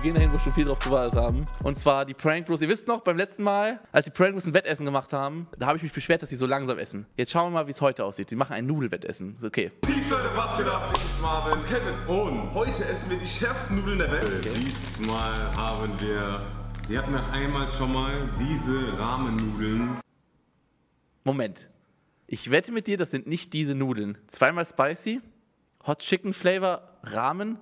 gehen dahin, wo wir schon viel drauf gewartet haben. Und zwar die Prank Bros. Ihr wisst noch, beim letzten Mal, als die Prank Bros ein Wettessen gemacht haben, da habe ich mich beschwert, dass sie so langsam essen. Jetzt schauen wir mal, wie es heute aussieht. Sie machen ein Nudelwettessen. Ist okay. Peace Leute, was geht ab? Ich bin's Marvin, Kevin und heute essen wir die schärfsten Nudeln der Welt. Okay. Diesmal haben wir, die hatten wir einmal schon mal, diese Ramen-Nudeln. Moment. Ich wette mit dir, das sind nicht diese Nudeln. Zweimal spicy, Hot Chicken Flavor, Ramen.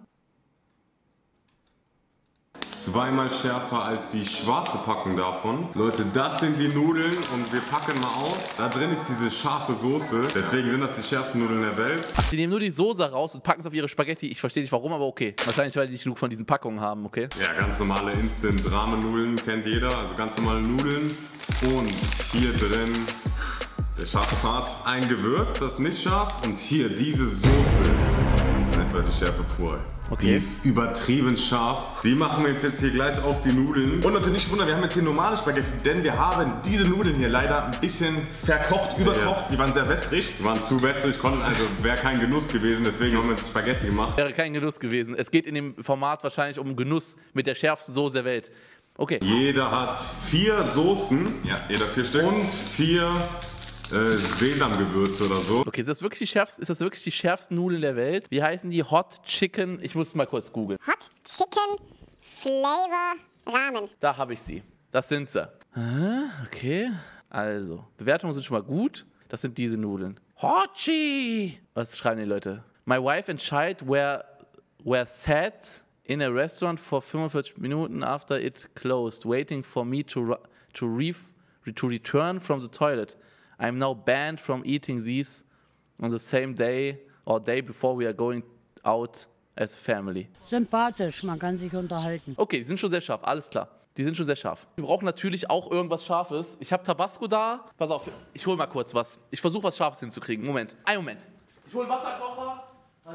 Zweimal schärfer als die schwarze Packung davon. Leute, das sind die Nudeln und wir packen mal aus. Da drin ist diese scharfe Soße. Deswegen sind das die schärfsten Nudeln der Welt. Ach, die nehmen nur die Soße raus und packen es auf ihre Spaghetti. Ich verstehe nicht warum, aber okay. Wahrscheinlich, weil die nicht genug von diesen Packungen haben, okay? Ja, ganz normale Instant-Ramen-Nudeln kennt jeder. Also ganz normale Nudeln. Und hier drin der scharfe Part. Ein Gewürz, das ist nicht scharf. Und hier diese Soße. Das ist einfach die Schärfe pur. Okay. Die ist übertrieben scharf. Die machen wir jetzt hier gleich auf die Nudeln. Und Leute, nicht wundern, wir haben jetzt hier normale Spaghetti, denn wir haben diese Nudeln hier leider ein bisschen verkocht, überkocht. Die waren sehr wässrig. Die waren zu wässrig, wäre kein Genuss gewesen, deswegen haben wir jetzt Spaghetti gemacht. Wäre kein Genuss gewesen. Es geht in dem Format wahrscheinlich um Genuss mit der schärfsten Soße der Welt. Okay. Jeder hat 4 Soßen. Ja, jeder 4 Stück. Und 4 Sesamgewürze oder so. Okay, ist das wirklich die schärfsten Nudeln der Welt? Wie heißen die? Hot Chicken, ich muss mal kurz googeln. Hot Chicken Flavor Ramen. Da habe ich sie. Das sind sie. Okay, also, Bewertungen sind schon mal gut. Das sind diese Nudeln. Hochi! Was schreiben die Leute? My wife and child were sat in a restaurant for 45 Minuten after it closed, waiting for me to return from the toilet. I'm now banned from eating these on the same day or day before we are going out as a family. Sympathisch, man kann sich unterhalten. Okay, die sind schon sehr scharf, alles klar. Die sind schon sehr scharf. Wir brauchen natürlich auch irgendwas Scharfes. Ich habe Tabasco da. Pass auf, ich hole mal kurz was. Ich versuche was Scharfes hinzukriegen. Moment, einen Moment. Ich hole Wasserkocher.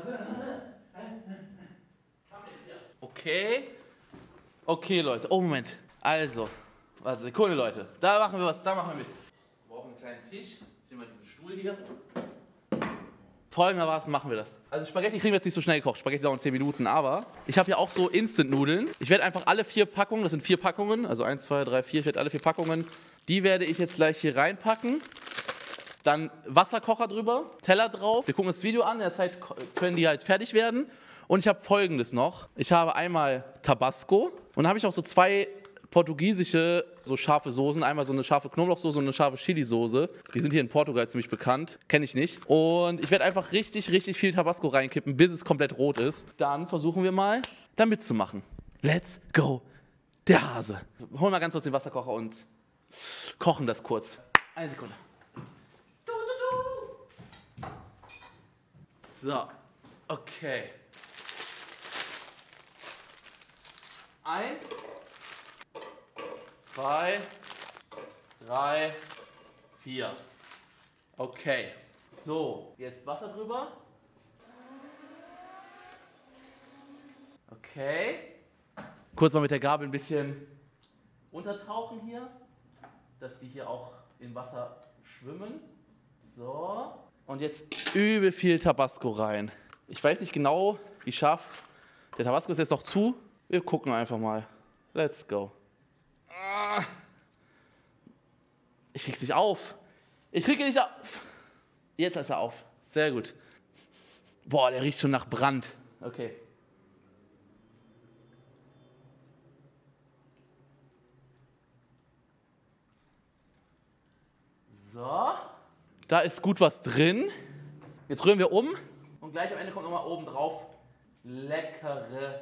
Okay. Okay, Leute. Oh, Moment. Also, Sekunde, Leute. Da machen wir was, da machen wir mit. Wir brauchen einen kleinen Tisch. Ich nehme mal diesen Stuhl hier. Folgendermaßen machen wir das. Also Spaghetti kriegen wir jetzt nicht so schnell gekocht. Spaghetti dauern 10 Minuten, aber ich habe hier auch so Instant-Nudeln. Ich werde einfach alle 4 Packungen, das sind 4 Packungen, also 1, 2, 3, 4, ich werde alle 4 Packungen, die werde ich jetzt gleich hier reinpacken. Dann Wasserkocher drüber, Teller drauf. Wir gucken das Video an, in der Zeit können die halt fertig werden. Und ich habe Folgendes noch. Ich habe einmal Tabasco und dann habe ich auch so 2 portugiesische, so scharfe Soßen. Einmal so eine scharfe Knoblauchsoße und eine scharfe Chili-Soße. Die sind hier in Portugal ziemlich bekannt. Kenne ich nicht. Und ich werde einfach richtig, richtig viel Tabasco reinkippen, bis es komplett rot ist. Dann versuchen wir mal, da mitzumachen. Let's go, der Hase. Holen wir ganz kurz den Wasserkocher und kochen das kurz. Eine Sekunde. So, okay. 1, 2, 3, 4. Okay. So, jetzt Wasser drüber. Okay. Kurz mal mit der Gabel ein bisschen untertauchen hier, dass die hier auch im Wasser schwimmen. So. Und jetzt übel viel Tabasco rein. Ich weiß nicht genau, wie scharf. Der Tabasco ist jetzt noch zu. Wir gucken einfach mal. Let's go. Ich krieg's nicht auf. Ich krieg ihn nicht auf. Jetzt ist er auf. Sehr gut. Boah, der riecht schon nach Brand. Okay. So. Da ist gut was drin. Jetzt rühren wir um. Und gleich am Ende kommt nochmal oben drauf leckere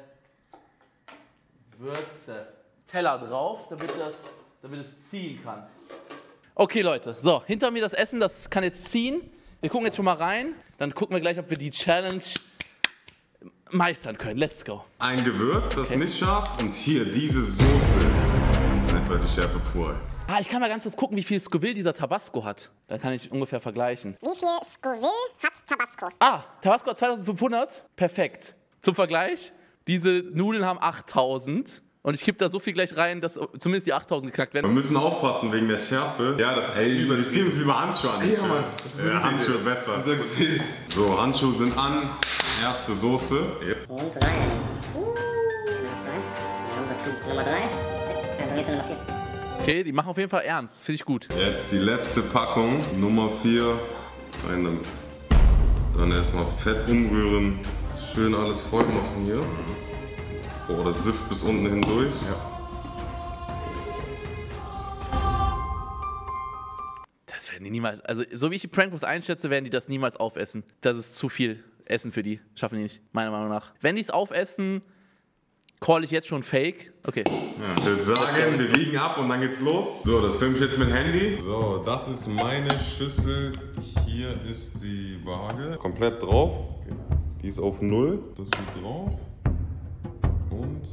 Würze. Teller drauf, damit es ziehen kann. Okay, Leute, so, hinter mir das Essen, das kann jetzt ziehen. Wir gucken jetzt schon mal rein, dann gucken wir gleich, ob wir die Challenge meistern können. Let's go. Ein Gewürz, das ist nicht scharf. Und hier diese Soße. Das ist einfach die Schärfe pur. Ah, ich kann mal ganz kurz gucken, wie viel Scoville dieser Tabasco hat. Dann kann ich ungefähr vergleichen. Wie viel Scoville hat Tabasco? Ah, Tabasco hat 2500. Perfekt. Zum Vergleich, diese Nudeln haben 8000. Und ich kippe da so viel gleich rein, dass zumindest die 8000 geknackt werden. Wir müssen aufpassen wegen der Schärfe. Ja, das ist wir ziehen uns lieber Handschuhe an. Ja, Mann. Das ist ja, Handschuhe besser. Sehr gut. So, Handschuhe sind an. Erste Soße. Yep. Und rein. Packung Nummer 3. Dann bringst du Nummer 4. Okay, die machen auf jeden Fall ernst. Finde ich gut. Jetzt die letzte Packung, Nummer 4. Rein damit. Dann erstmal fett umrühren. Schön alles voll machen hier. Oh, das sifft bis unten hindurch. Ja. Das werden die niemals, also so wie ich die Prankbooks einschätze, werden die das niemals aufessen. Das ist zu viel Essen für die. Schaffen die nicht, meiner Meinung nach. Wenn die es aufessen, call ich jetzt schon Fake. Okay. Ja, ich würde sagen, wir wiegen ab und dann geht's los. So, das filme ich jetzt mit Handy. So, das ist meine Schüssel. Hier ist die Waage. Komplett drauf. Die ist auf 0. Das geht drauf. Und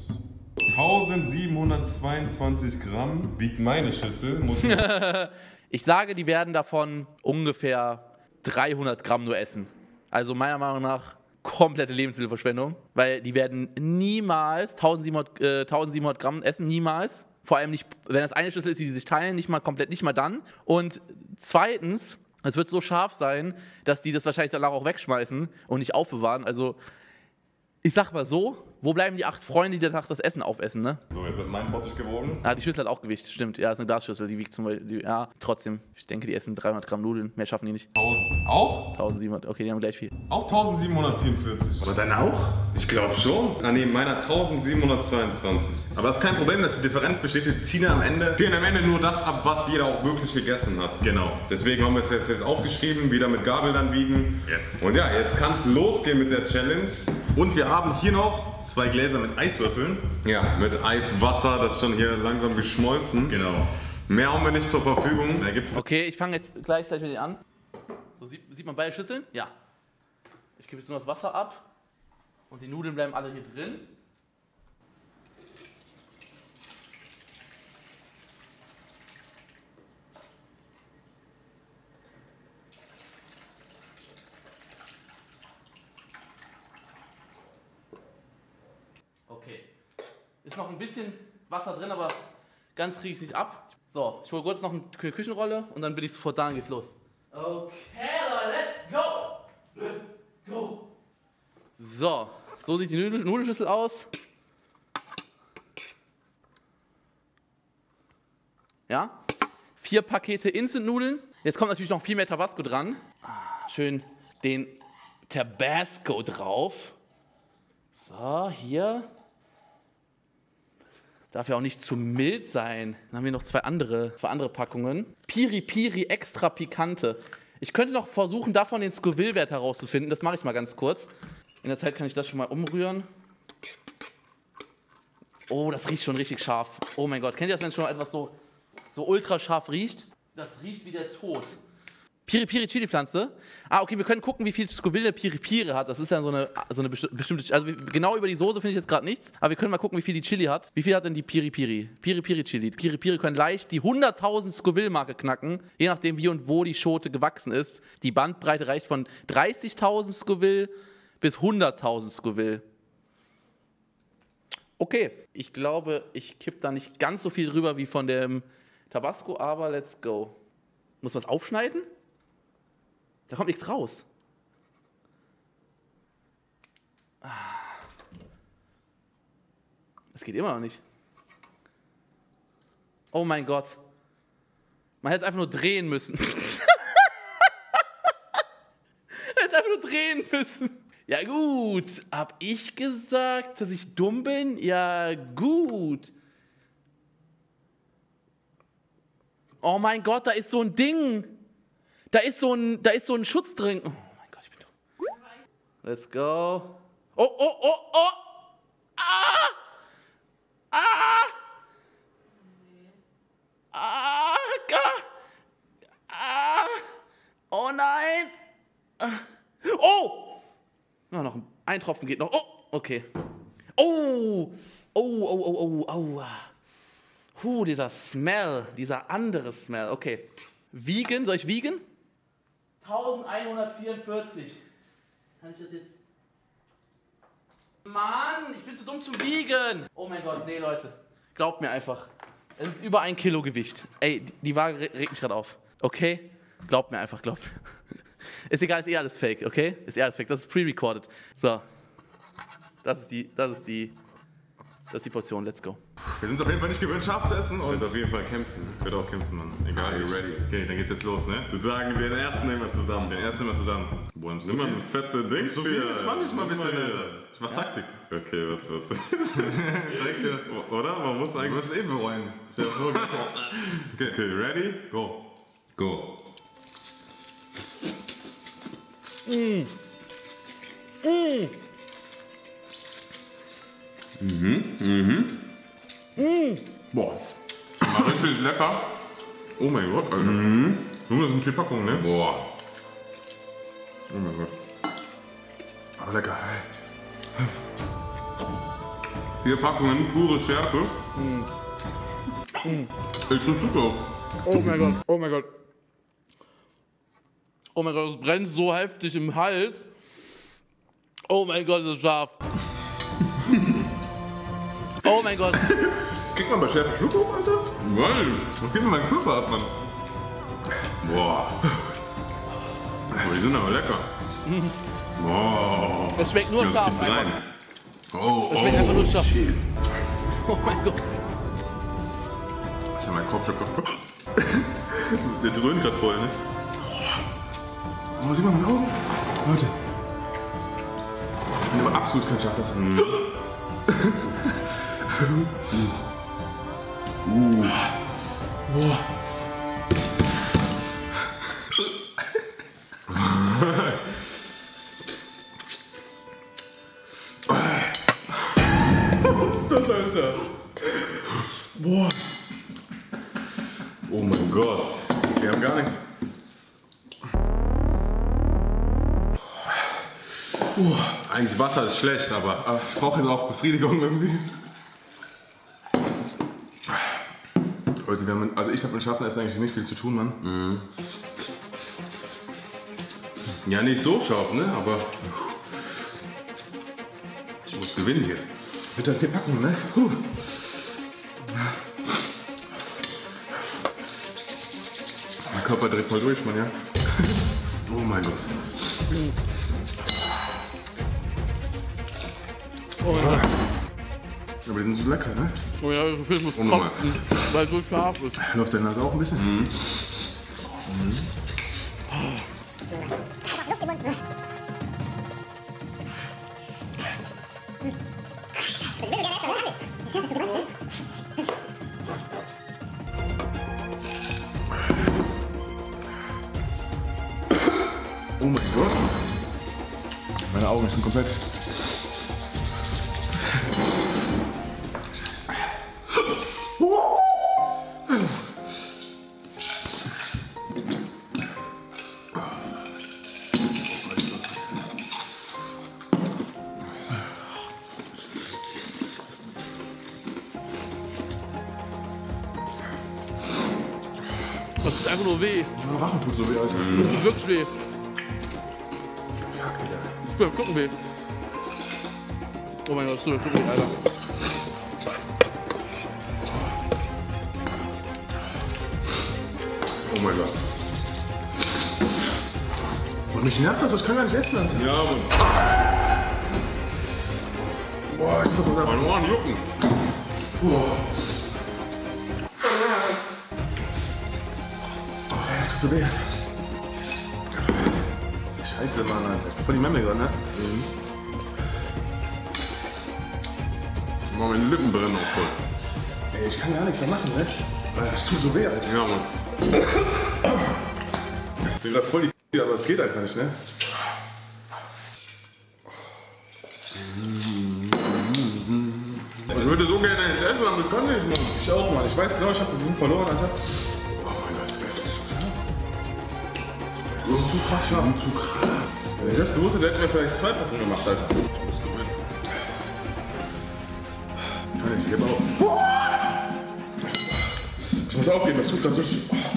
1722 Gramm wiegt meine Schüssel. Muss Ich sage, die werden davon ungefähr 300 Gramm nur essen. Also meiner Meinung nach komplette Lebensmittelverschwendung, weil die werden niemals 1700 Gramm essen, niemals. Vor allem nicht, wenn das eine Schüssel ist, die sich teilen, nicht mal komplett, nicht mal dann. Und zweitens, es wird so scharf sein, dass die das wahrscheinlich danach auch wegschmeißen und nicht aufbewahren. Also ich sag mal so, wo bleiben die 8 Freunde, die danach das Essen aufessen, ne? So, jetzt wird mein Bottich gewogen. Ah, die Schüssel hat auch Gewicht, stimmt. Ja, ist eine Glasschüssel, die wiegt zum Beispiel, ja, trotzdem. Ich denke, die essen 300 Gramm Nudeln, mehr schaffen die nicht. 1000. Auch? 1700, okay, die haben gleich viel. Auch 1744. Aber deine auch? Ich glaube schon. Ah ne, meiner 1722. Aber das ist kein Problem, dass die Differenz besteht. Wir ziehen am Ende. Nur das ab, was jeder auch wirklich gegessen hat. Genau. Deswegen haben wir es jetzt aufgeschrieben, wieder mit Gabel dann wiegen. Yes. Und ja, jetzt kann es losgehen mit der Challenge. Und wir haben hier noch 2 Gläser mit Eiswürfeln. Ja, mit Eiswasser, das ist schon hier langsam geschmolzen. Genau. Mehr haben wir nicht zur Verfügung. Da gibt's Okay, ich fange jetzt gleichzeitig mit denen an. So, sieht man beide Schüsseln? Ja. Ich gebe jetzt nur das Wasser ab und die Nudeln bleiben alle hier drin. Okay. Ist noch ein bisschen Wasser drin, aber ganz kriege ich es nicht ab. So, ich hole kurz noch eine Küchenrolle und dann bin ich sofort da und geht's los. Okay, let's go! Let's go! So sieht die Nudelschüssel aus. Ja, 4 Pakete Instant-Nudeln. Jetzt kommt natürlich noch viel mehr Tabasco dran. Schön den Tabasco drauf. So, hier. Darf ja auch nicht zu mild sein. Dann haben wir noch zwei andere Packungen. Piri Piri extra pikante. Ich könnte noch versuchen, davon den Scoville-Wert herauszufinden. Das mache ich mal ganz kurz. In der Zeit kann ich das schon mal umrühren. Oh, das riecht schon richtig scharf. Oh mein Gott, kennt ihr das, wenn schon etwas so ultra scharf riecht? Das riecht wie der Tod. Piri Piri Chili Pflanze. Ah, okay, wir können gucken, wie viel Scoville Piri Piri hat. Das ist ja so eine bestimmte, also genau über die Soße finde ich jetzt gerade nichts, aber wir können mal gucken, wie viel die Chili hat. Wie viel hat denn die Piri Piri? Piri Piri Chili. Piri Piri können leicht die 100.000 Scoville-Marke knacken, je nachdem wie und wo die Schote gewachsen ist. Die Bandbreite reicht von 30.000 Scoville bis 100.000 Scoville. Okay, ich glaube, ich kipp da nicht ganz so viel drüber wie von dem Tabasco, aber let's go. Muss man es aufschneiden? Da kommt nichts raus. Es geht immer noch nicht. Oh mein Gott. Man hätte es einfach nur drehen müssen. Man hätte es einfach nur drehen müssen. Ja gut, hab ich gesagt, dass ich dumm bin? Ja gut. Oh mein Gott, da ist so ein Ding. Da ist so ein Schutz drin. Oh mein Gott, ich bin dumm. Let's go. Oh, oh, oh, oh. Ah! Ah! Ah! Ah! Oh nein! Oh! Oh, noch ein Tropfen geht noch. Oh, okay. Oh! Oh, oh, oh, oh, oh. Dieser Smell, dieser andere Smell. Okay. Wiegen, soll ich wiegen? 1144. Kann ich das jetzt? Mann, ich bin zu dumm zum Wiegen. Oh mein Gott, nee, Leute. Glaubt mir einfach. Es ist über 1 Kilo Gewicht. Ey, die Waage regt mich gerade auf. Okay? Glaubt mir einfach, glaubt mir. Ist egal, ist eh alles fake, okay? Ist eh alles fake. Das ist pre-recorded. So. Das ist die Das ist die Portion, let's go. Wir sind auf jeden Fall nicht gewöhnt, scharf zu essen. Ich Und werde auf jeden Fall kämpfen. ich werde auch kämpfen, Mann. Egal. Are you ready? Okay, dann geht's jetzt los, ne? Ich würde sagen, den ersten nehmen wir zusammen. Den ersten nehmen wir zusammen. Boah, Nimm mal eine fette Dings so viel. hier. Ich mach nicht mal ein bisschen, Nimm mal Alter. Ich mach Taktik. hier. Okay, warte. Direkt hier. Oder? Man muss Du eigentlich... musst es eh bereuen. Stell dir vor, okay. Okay, ready? Go. Go. Boah. War richtig lecker. Oh mein Gott, Alter. Junge, das sind 4 Packungen, ne? Boah. Oh mein Gott. Aber lecker. 4 Packungen, pure Schärfe. Ich bin super. Oh mein Gott, oh mein Gott. Oh mein Gott, es brennt so heftig im Hals. Oh mein Gott, das ist scharf. Oh mein Gott. Kriegt man bei Schärfe Schluck auf, Alter? Geil. Was geht mit meinem Körper ab, Mann? Boah. Aber die sind aber lecker. Boah. Es schmeckt nur Das scharf gibt einfach. rein. Oh, Es schmeckt einfach nur scharf. Shit. Oh mein Gott. Alter, mein Kopf. Der dröhnt gerade voll, ne? Oh, sieh mal meine Augen. Leute. Ich bin aber absolut kein Schafesser. Boah. Was ist das, Alter? Boah. Oh mein Gott. Wir haben gar nichts. Eigentlich Wasser ist schlecht, aber Ich brauche jetzt auch Befriedigung irgendwie. Leute, also ich habe mit Schaffenessen eigentlich nicht viel zu tun, Mann. ja, nicht so scharf, ne? Aber ich muss gewinnen hier. Sind halt 4 Packungen, ne? Puh. Mein Körper dreht voll durch, Mann, ja? Oh mein Gott. Aber die sind so lecker, ne? Oh ja, so viel muss nochmal. kotzen, weil es so scharf ist. Läuft deine Nase auch ein bisschen? Oh mein Gott. Meine Augen sind komplett. Das tut einfach nur weh. Mein Rachen tut so weh, Alter. Das tut wirklich weh. Das tut beim Schlucken weh. Oh mein Gott, das tut beim Schlucken weh, Alter. Oh mein Gott. Und mich nervt das, ich kann gar nicht essen, Alter. Ja, Mann. Boah, ich muss doch sagen. Meine Ohren jucken. Das tut so weh. Scheiße, Mann, Alter. Voll die Memme gerade, ne? Boah, meine Lippen brennen auch voll. Ey, ich kann gar nichts mehr machen, ne? Das tut so weh, Alter. Ja, Mann. Ich bin gerade voll die aber es geht einfach nicht, ne? Ich würde so gerne jetzt essen, aber das kann ich nicht, Mann. Ich auch, Mann. Ich weiß genau, ich habe den Mund verloren, Alter. Oh mein Gott, das ist so scharf. Das ist zu krass scharf. Zu krass. Wenn ich das gewusst hätte, hätten wir vielleicht 2 Packungen gemacht, Alter. Ich muss gewinnen. Kann ich gebe auf. Ich muss aufgeben, das tut ganz so.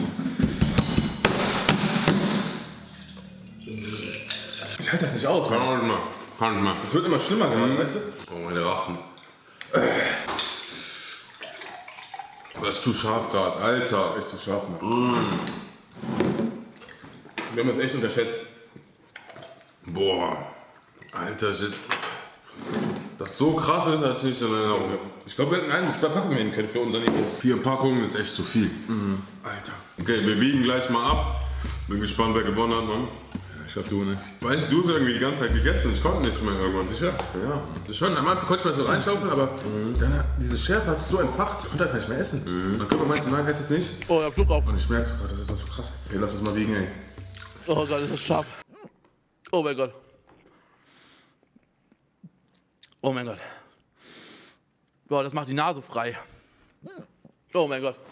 Ich halte das nicht aus, Kann Mann. auch nicht mehr. Kann nicht mehr. Es wird immer schlimmer gerade, weißt du? Oh, meine Rachen. Das ist zu scharf gerade, Alter. Echt zu scharf, Mann. Wir haben das echt unterschätzt. Boah. Alter, shit. Das so krass ist, hatte ich nicht in Erinnerung. Ich glaube, wir hätten 1 bis 2 Packungen nehmen können für unser Niveau. 4 Packungen ist echt zu viel. Alter. Okay, wir wiegen gleich mal ab. Bin gespannt, wer gewonnen hat, Mann. Ich glaube, du, ne? Weißt du, hast irgendwie die ganze Zeit gegessen. Ich konnte nicht mehr irgendwann, sicher? Ja. Das ist schon, am Anfang konnte ich mal so reinschaufeln, aber dann diese Schärfe hat sich so entfacht, ich konnte einfach nicht mehr essen. Mein Körper meinte, nein, ess jetzt nicht. Oh, ich hab Schluck auf. Und ich merke, oh, das ist doch so krass. Okay, lass uns mal wiegen, ey. Oh Gott, das ist scharf. Oh mein Gott. Oh mein Gott. Boah, das macht die Nase frei. Oh mein Gott.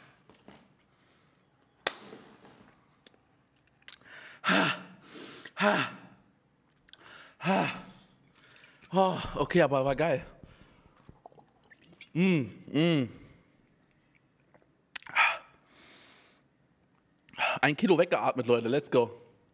Oh, okay, aber war geil. 1 Kilo weggeatmet, Leute. Let's go.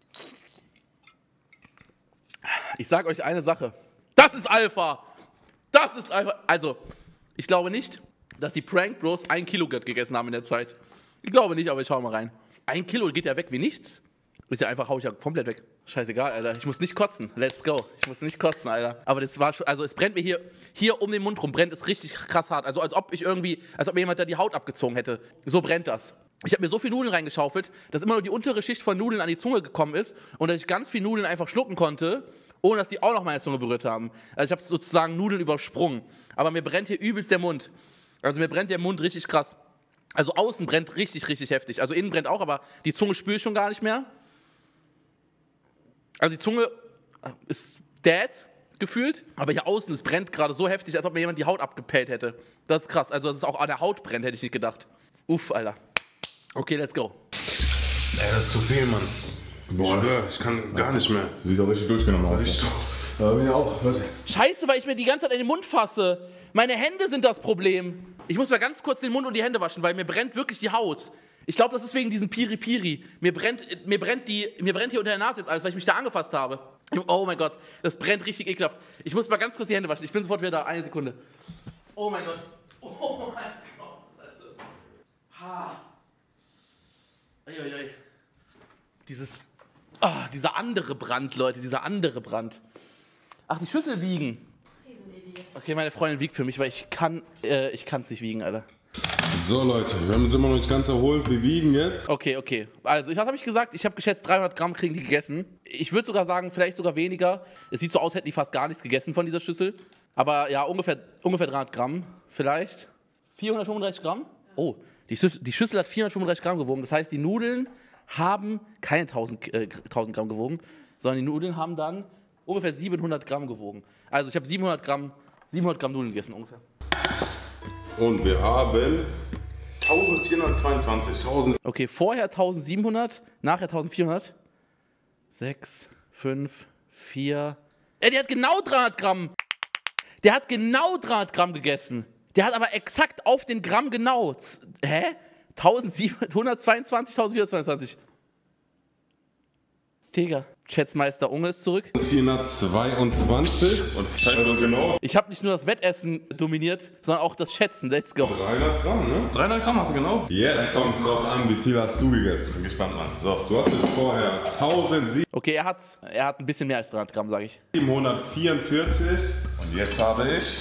Ich sag euch eine Sache. Das ist Alpha. Das ist Alpha. Also, ich glaube nicht, dass die Prank Bros 1 Kilo gegessen haben in der Zeit. Ich glaube nicht, aber ich schau mal rein. 1 Kilo geht ja weg wie nichts. Ist ja einfach, hau ich ja komplett weg. Scheißegal, Alter. Ich muss nicht kotzen. Let's go. Ich muss nicht kotzen, Alter. Aber das war schon, also es brennt mir hier um den Mund rum, brennt es richtig krass hart. Also als ob mir jemand da die Haut abgezogen hätte. So brennt das. Ich habe mir so viel Nudeln reingeschaufelt, dass immer nur die untere Schicht von Nudeln an die Zunge gekommen ist und dass ich ganz viel Nudeln einfach schlucken konnte, ohne dass die auch noch meine Zunge berührt haben. Also ich habe sozusagen Nudeln übersprungen. Aber mir brennt hier übelst der Mund. Also mir brennt der Mund richtig krass. Also außen brennt richtig, richtig heftig. Also innen brennt auch, aber die Zunge spüre ich schon gar nicht mehr. Also die Zunge ist dead gefühlt, aber hier außen, es brennt gerade so heftig, als ob mir jemand die Haut abgepellt hätte. Das ist krass. Also dass es auch an der Haut brennt, hätte ich nicht gedacht. Uff, Alter. Okay, let's go. Ey, das ist zu viel, Mann. Boah, ich kann gar nicht mehr. Du siehst auch richtig durchgenommen aus. Ich doch. Ja, bin ja auch, Leute. Scheiße, weil ich mir die ganze Zeit in den Mund fasse. Meine Hände sind das Problem. Ich muss mal ganz kurz den Mund und die Hände waschen, weil mir brennt wirklich die Haut. Ich glaube, das ist wegen diesem Piri-Piri. Mir brennt hier unter der Nase jetzt alles, weil ich mich da angefasst habe. Oh mein Gott, das brennt richtig ekelhaft. Ich muss mal ganz kurz die Hände waschen. Ich bin sofort wieder da. 1 Sekunde. Oh mein Gott. Oh mein Gott. Alter. Ha. Eieiei. Dieser andere Brand, Leute, dieser andere Brand. Ach, die Schüssel wiegen. Okay, meine Freundin wiegt für mich, weil ich kann es nicht wiegen, Alter. So, Leute, wir haben uns immer noch nicht ganz erholt. Wir wiegen jetzt. Okay. Also, was habe ich gesagt? Ich habe geschätzt, 300 Gramm kriegen die gegessen. Ich würde sogar sagen, vielleicht sogar weniger. Es sieht so aus, hätten die fast gar nichts gegessen von dieser Schüssel. Aber ja, ungefähr 300 Gramm vielleicht. 435 Gramm? Oh, die Schüssel hat 435 Gramm gewogen. Das heißt, die Nudeln haben keine 1000 Gramm gewogen, sondern die Nudeln haben dann ungefähr 700 Gramm gewogen. Also ich habe 700 Gramm Nudeln gegessen ungefähr. Und wir haben 1422. Okay, vorher 1700, nachher 1400. 6, 5, 4. Der hat genau 300 Gramm. Der hat genau 300 Gramm gegessen. Der hat aber exakt auf den Gramm genau. Hä? 1722, 1422. Digga. Schätzmeister Unge ist zurück. 422. Und also genau. Ich habe nicht nur das Wettessen dominiert, sondern auch das Schätzen. Let's go. 300 Gramm, ne? 300 Gramm hast du genau. Jetzt kommt es drauf an, wie viel hast du gegessen. Bin gespannt, Mann. So. Du hattest vorher 1744. Okay, er hat ein bisschen mehr als 300 Gramm, sage ich. Und jetzt habe ich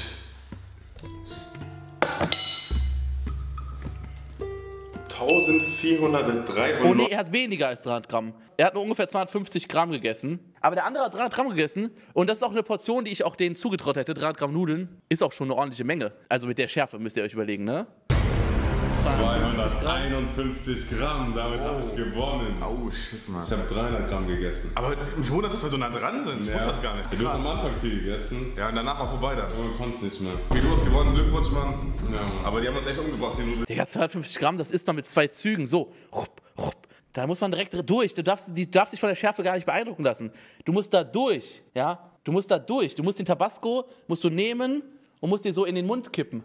1403. Oh nee, er hat weniger als 300 Gramm. Er hat nur ungefähr 250 Gramm gegessen. Aber der andere hat 300 Gramm gegessen. Und das ist auch eine Portion, die ich auch denen zugetraut hätte. 300 Gramm Nudeln ist auch schon eine ordentliche Menge. Also mit der Schärfe müsst ihr euch überlegen, ne? 251 Gramm, damit habe ich gewonnen. Oh shit, Mann. Ich habe 300 Gramm gegessen. Aber mich wundert, dass wir so nah dran sind. Ich wusste das gar nicht. Du hast am Anfang viel gegessen. Ja, und danach war vorbei dann. Aber man konnte es nicht mehr. Okay, du hast gewonnen, Glückwunsch, Mann. Ja, Mann. Aber die haben uns echt umgebracht, die Nudeln. Digga, 250 Gramm, das isst man mit 2 Zügen. So. Da muss man direkt durch. Du darfst dich von der Schärfe gar nicht beeindrucken lassen. Du musst da durch, ja? Du musst da durch. Du musst den Tabasco musst du nehmen und musst dir so in den Mund kippen.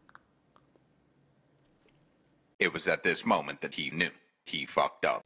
It was at this moment that he knew he fucked up.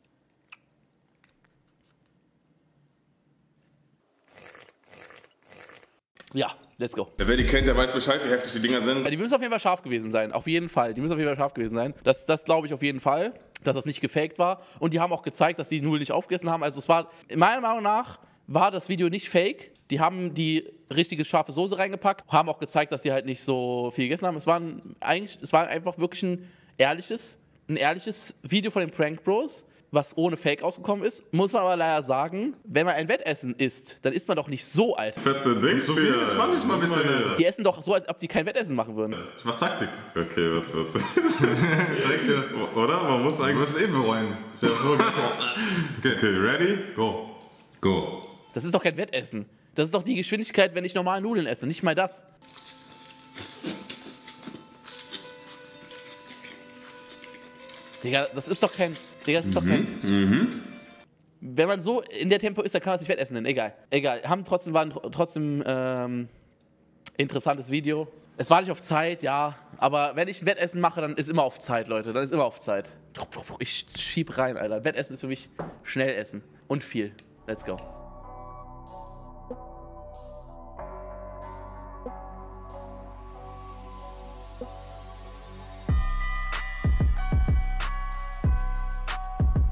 Ja, let's go. Wer die kennt, der weiß Bescheid, wie heftig die Dinger sind. Die müssen auf jeden Fall scharf gewesen sein. Auf jeden Fall. Die müssen auf jeden Fall scharf gewesen sein. Das glaube ich auf jeden Fall, dass das nicht gefaked war. Und die haben auch gezeigt, dass die Nudeln nicht aufgegessen haben. Also es war, meiner Meinung nach, war das Video nicht fake. Die haben die richtige scharfe Soße reingepackt, haben auch gezeigt, dass die halt nicht so viel gegessen haben. Es war einfach wirklich ein ehrliches Video von den Prank Bros, was ohne Fake ausgekommen ist. Muss man aber leider sagen, wenn man ein Wettessen isst, dann ist man doch nicht so alt. Fette Dings So viel, hier. ich mach nicht mal ein bisschen, Alter. Die essen doch so, als ob die kein Wettessen machen würden. Ich mach Taktik. Okay, warte. Direkt hier. Oder? Man muss Du eigentlich... musst eben bereuen. Stell dir vor, Okay, ready? go. Go. Das ist doch kein Wettessen. Das ist doch die Geschwindigkeit, wenn ich normal Nudeln esse. Nicht mal das. Digga, das ist doch kein... Wenn man so in der Tempo ist, dann kann man es nicht Wettessen nennen. Egal. War trotzdem interessantes Video. Es war nicht auf Zeit, ja. Aber wenn ich ein Wettessen mache, dann ist immer auf Zeit, Leute. Dann ist immer auf Zeit. Ich schieb rein, Alter. Wettessen ist für mich schnell essen. Und viel. Let's go.